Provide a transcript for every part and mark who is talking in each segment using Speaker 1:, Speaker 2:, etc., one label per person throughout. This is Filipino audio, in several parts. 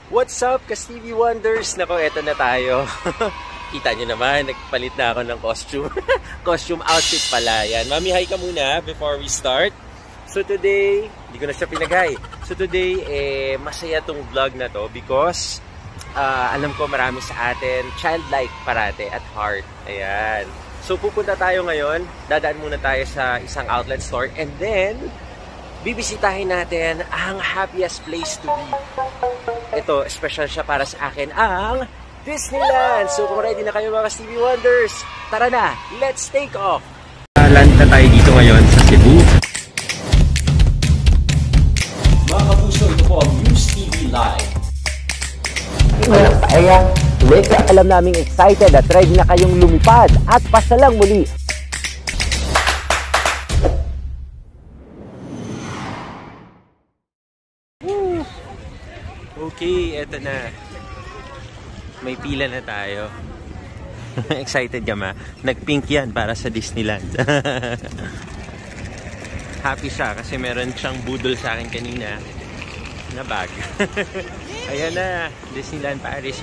Speaker 1: What's up, ka-Stevie Wonders? Nako, eto na tayo. Kita nyo naman, nagpalit na ako ng costume. Costume outfit pala. Yan. Mami, hi ka muna before we start. So today, hindi ko na siya pinag-hi. So today, masaya tong vlog na to because alam ko marami sa atin childlike parate at heart. Ayan. So pupunta tayo ngayon. Dadaan muna tayo sa isang outlet store and then bibisitahin natin ang happiest place to be. Ito, special siya para sa akin, ang Disneyland! So kung ready na kayo mga Stevie Wonders, tara na, let's take off! Land na tayo dito ngayon sa Cebu. Mga kapuso, ito po ang News TV Live. Alam naming excited at ready na kayong lumipad at pasalang muli. Okay, eto na. May pila na tayo. Excited ka ma? Nag-pink yan para sa Disneyland. Happy siya kasi meron siyang budol sa akin kanina na bag. Ayan na, Disneyland Paris.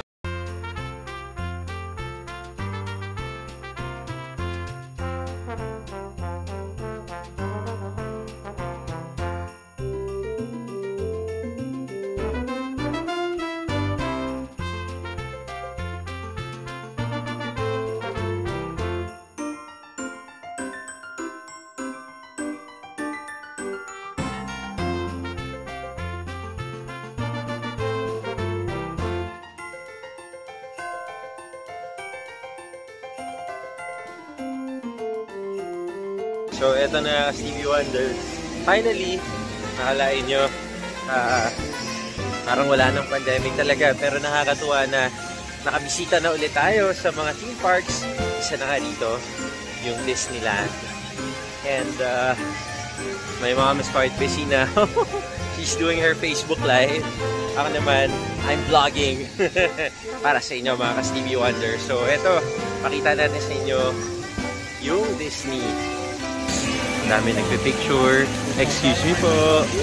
Speaker 1: So, eto na Stevie Wonders. Finally, nakalain nyo, parang wala nang pandemic talaga. Pero nakakatuwa na nakabisita na ulit tayo sa mga theme parks. Isa na nga dito, yung Disneyland. And my mom is quite busy now. She's doing her Facebook Live. Ako naman, I'm vlogging para sa inyo mga ka-Stevie Wonders. So, eto, pakita natin sa inyo yung Disney. Dami nagpe-picture. Excuse me po.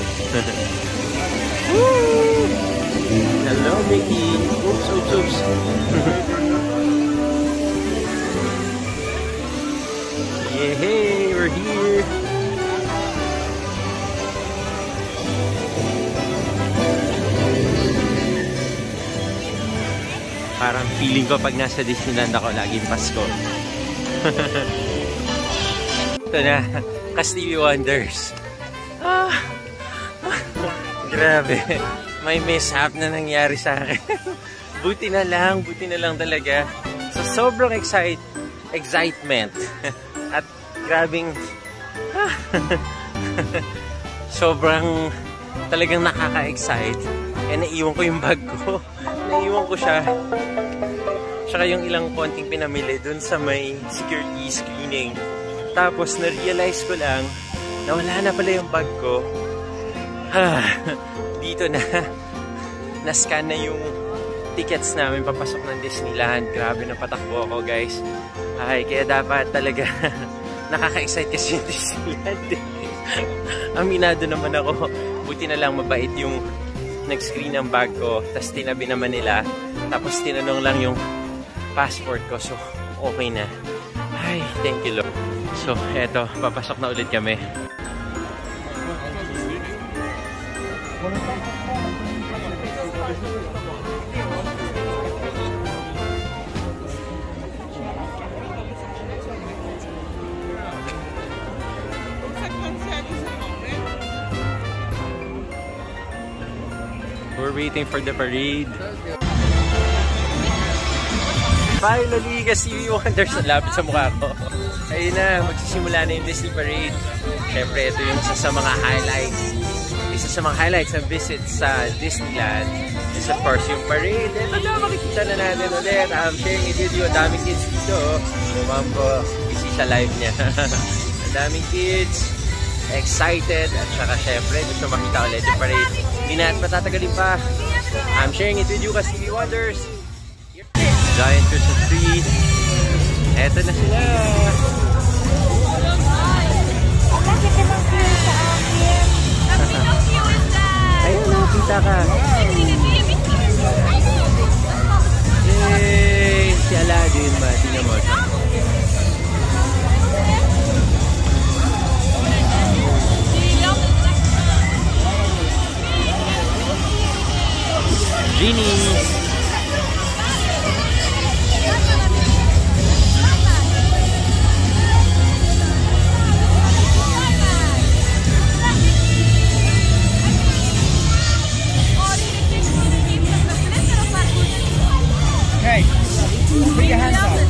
Speaker 1: Hello, Mickey. Oops, oops, oops. Yay, we're here. Parang feeling ko pag nasa Disneyland ako, laging Pasko. Ito na. Stevie Wonders. Grabe. May mishap na nangyari sa akin. buti na lang talaga. So sobrang excitement. At grabing sobrang talagang nakaka-excite. Naiiwan ko yung bag ko. Naiiwan ko siya. Tsaka yung ilang konting pinamili dun sa may security screening. Tapos, na-realize ko lang na wala na pala yung bag ko. Dito na. Na-scan na yung tickets namin papasok ng Disneyland. Grabe na patakbo ako, guys. Ay, kaya dapat talaga nakaka-excite kasi yung Disneyland. Aminado naman ako. Buti na lang mabait yung nag-screen ng bag ko. Tapos, tinabi naman nila. Tapos, tinanong lang yung passport ko. So, okay na. Ay, thank you, Lord. So, eto, papasok na ulit kami. We're waiting for the parade. Finally, Stevie Wonders, lapit sa mukha ko. Ayun na, magsisimula na yung Disney Parade. Siyempre, ito yung isa sa mga highlights. Isa sa mga highlights ng visit sa Disneyland is of course yung parade. And ito, makikita na natin ulit. I'm sharing it with you. Ang daming kids dito. Yung mom ko, busy sa live niya. Ang daming kids, excited. At saka syempre, gusto makita ulit yung parade. Hindi natin patatagalin pa. I'm sharing it with you, Stevie Wonders. Giant Christmas tree. Eto na sila. Ayun, nakita ka. Genie!
Speaker 2: Okay, put your hands up.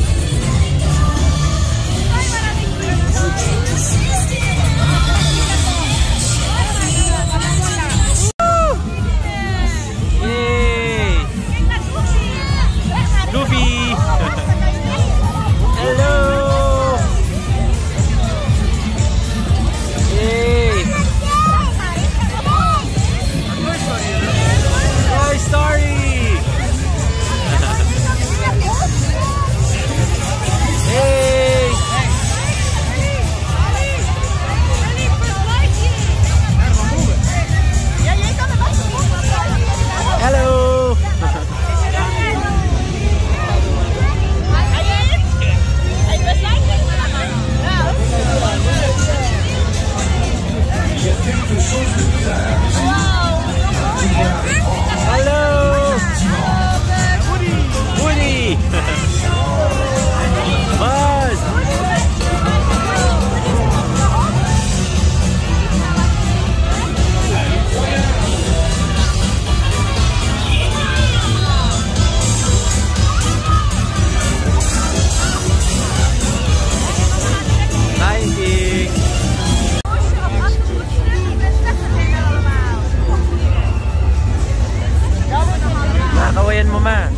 Speaker 1: Nakawayan mo, ma.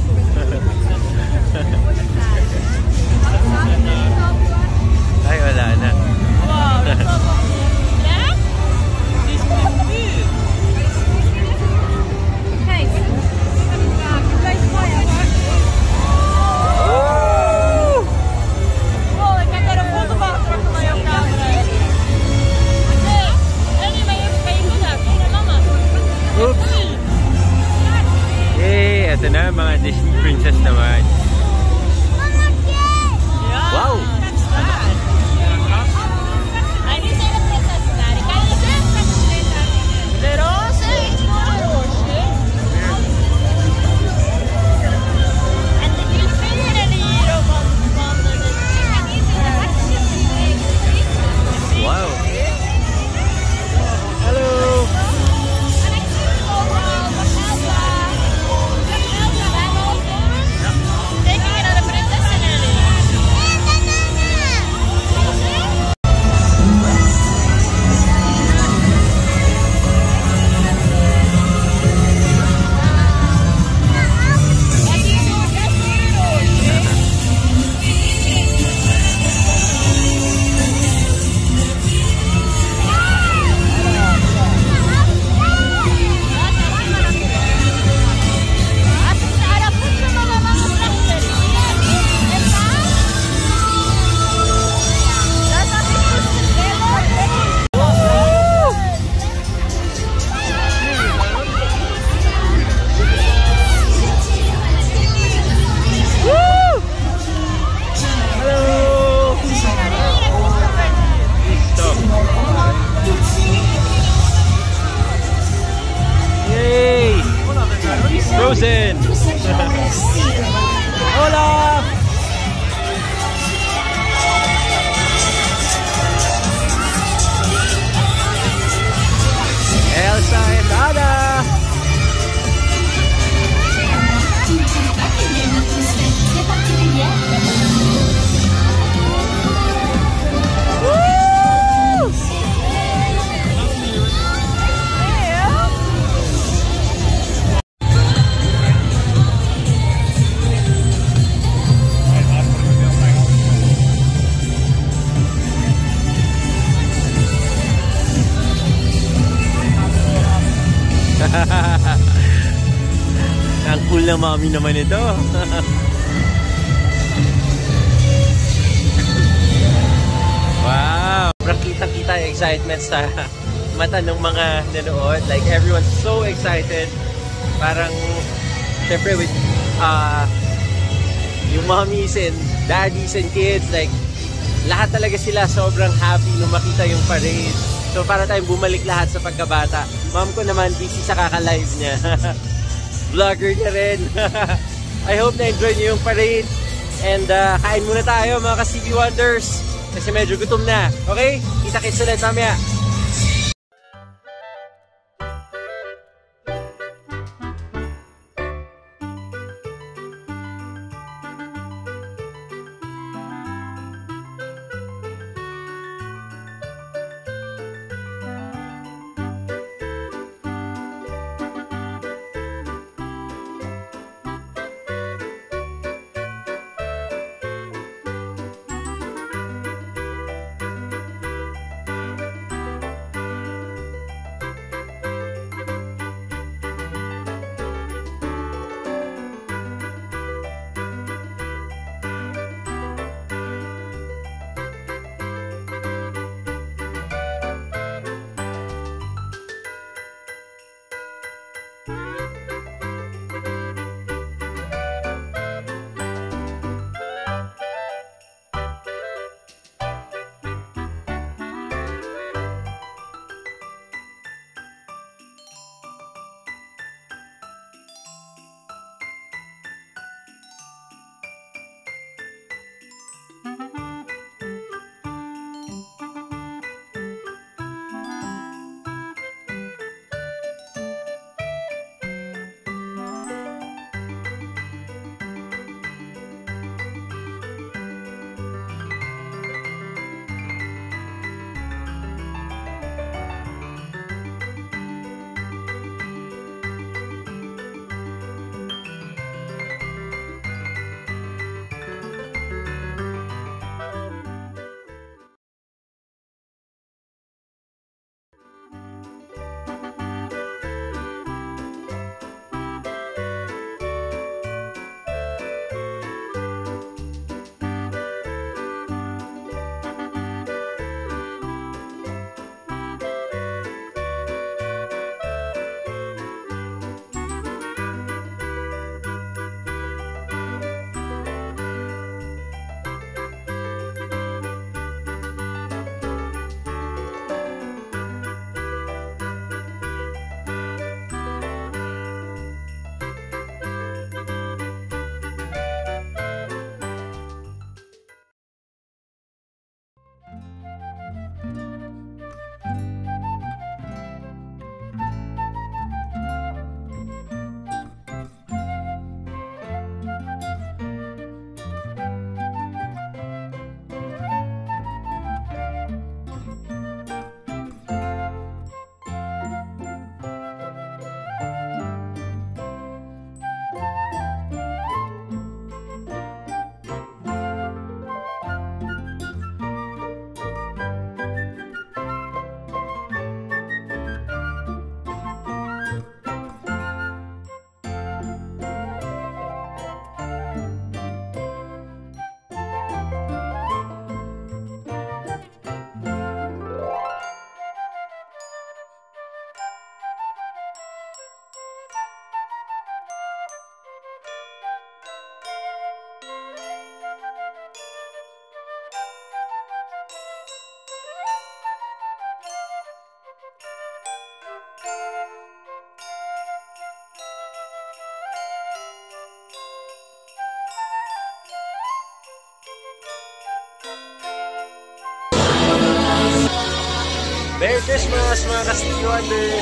Speaker 1: Ay, wala na. Oops! Yay! Ito na, mga Disney princess naman. Wow! Wow! Hello! Frozen! Hola! Elsa and Anna! Ang cool na mami naman ito. Wow! Kitang-kita yung excitement sa mata ng mga nanood. Like, everyone's so excited. Parang, syempre with yung mommies and daddies and kids, like, lahat talaga sila sobrang happy nung makita yung parade. So, para tayong bumalik lahat sa pagkabata. Mom ko naman busy sa kaka-live niya. vlogger na rin. I hope na-enjoy nyo yung parade. And kain muna tayo mga ka-CB Wonders. Kasi medyo gutom na. Okay? Kita-kits ulit mamaya.
Speaker 2: Merry Christmas mga ka-CB Wonders!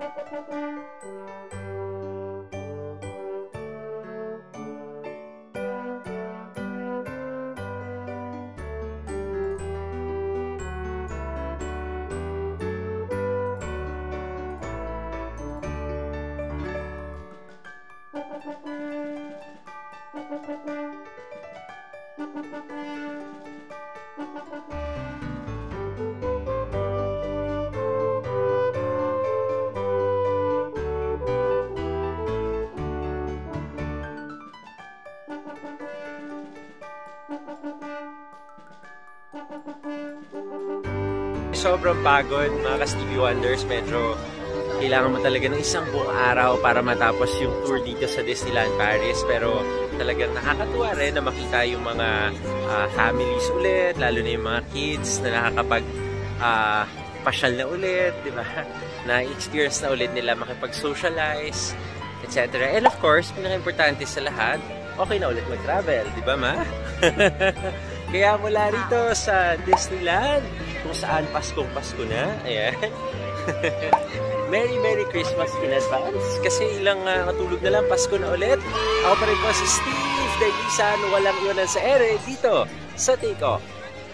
Speaker 1: Sobrang pagod mga ka-Stevie Wonders. Medyo kailangan mo talaga ng isang buong araw para matapos yung tour dito sa Disneyland Paris. Pero talagang nakakatuwa rin na makita yung mga families ulit, lalo na yung mga kids na nakakapag-pasyal na ulit, di ba? Na-experience na ulit nila makipag-socialize, etc. And of course, pinaka-importante sa lahat, okay na ulit mag-travel, di ba ma? Kaya mula rito sa Disneyland, kung saan Paskong-Pasko na, ayan. Merry Christmas in advance. Kasi ilang matulog na lang, Pasko na ulit. Ako pa rin po si Steve Dagisan, walang iwanan sa ere, dito sa Take-Off.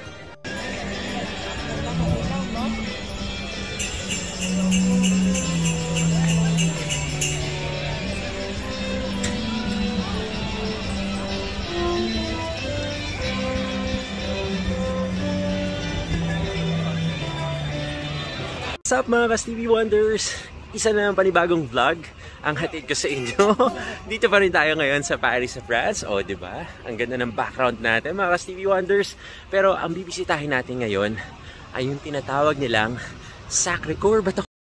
Speaker 1: What's up mga ka-Stevie Wonders? Isa na ng panibagong vlog ang hatid ko sa inyo. Dito pa rin tayo ngayon sa Paris, sa France. O, diba? Ang ganda ng background natin mga ka-Stevie Wonders. Pero ang bibisitahin natin ngayon ay yung tinatawag nilang Sacré-Cœur.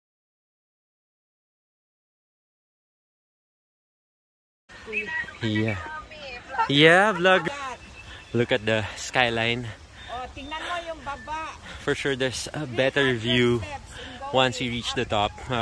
Speaker 1: Yeah, vlog. Look at the skyline.
Speaker 3: Oh, tingnan mo yung baba.
Speaker 1: For sure, there's a better view once you reach the top.